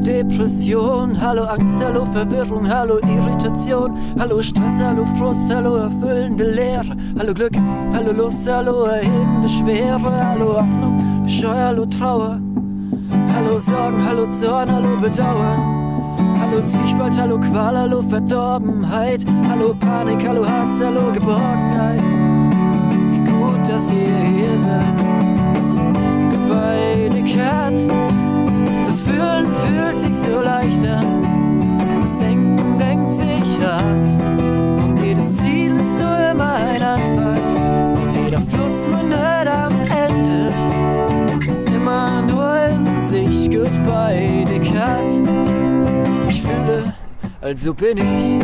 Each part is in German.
Depression, hallo Angst, hallo Verwirrung, hallo Irritation, hallo Stress, hallo Frust, hallo erfüllende Leere, hallo Glück, hallo Lust, hallo erhebende Schwere, hallo Hoffnung, Scheu, hallo Trauer, hallo Sorgen, hallo Zorn, hallo Bedauern, hallo Zwiespalt, hallo Qual, hallo Verdorbenheit, hallo Panik, hallo Hass, hallo Geborgenheit. Wie gut, dass ihr hier seid. Goodbye, the cat. Das Fühlen fühlt sich so leicht an. Das Denken denkt sich hart. Und jedes Ziel ist nur immer ein Anfang. Und jeder Fluss mündet am Ende. Immer nur in sich. Goodbye, the cat. Ich fühle, also bin ich.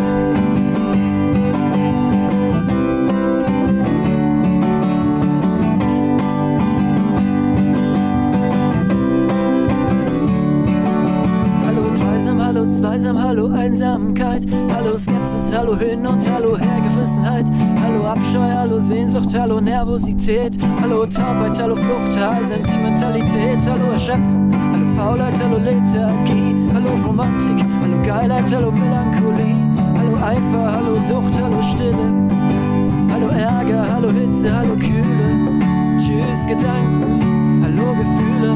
Hallo Zweisam, hallo Einsamkeit, hallo Skepsis, hallo Hin- und hallo Hergerissenheit, hallo Abscheu, hallo Sehnsucht, hallo Nervosität, hallo Taubheit, hallo Flucht, hallo Sentimentalität, hallo Erschöpfung, hallo Faulheit, hallo Lethargie, hallo Romantik, hallo Geilheit, hallo Melancholie, hallo Eifer, hallo Sucht, hallo Stille, hallo Ärger, hallo Hitze, hallo Kühle, tschüss Gedanken, hallo Gefühle.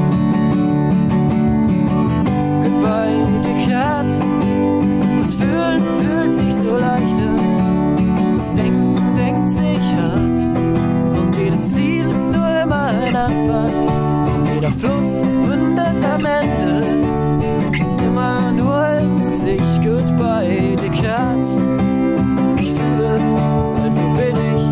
Goodbye, the cat. Das Fühlen fühlt sich so leicht an. Das Denken denkt sich hart. Und jedes Ziel ist nur immer ein Anfang. Und jeder Fluss mündet am Ende. Immer nur in sich. Goodbye, the cat. Ich fühle, also bin ich.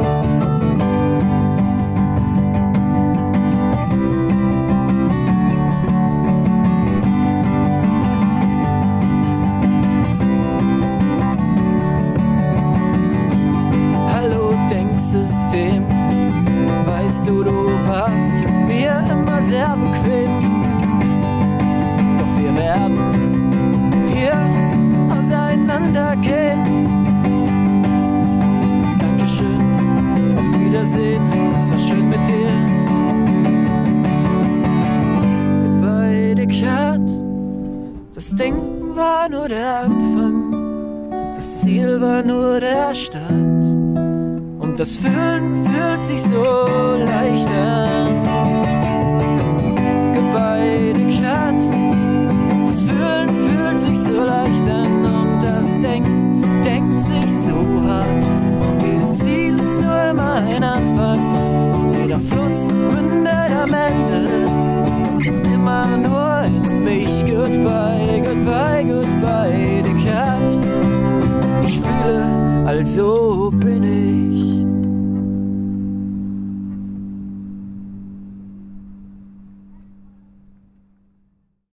System. Weißt du, du warst mir immer sehr bequem. Doch wir werden hier auseinandergehen. Dankeschön, auf Wiedersehen, es war schön mit dir. Goodbye, the cat. Das Denken war nur der Anfang. Das Ziel war nur der Start. Und das Fühlen fühlt sich so leicht an. Goodbye, the cat. Das Fühlen fühlt sich so leicht an. Und das Denken denkt sich so hart. Und jedes Ziel ist nur immer ein Anfang. Und jeder Fluss mündet am Ende. Immer nur in mich. Goodbye, goodbye, goodbye, the cat. Ich fühle, also bin ich.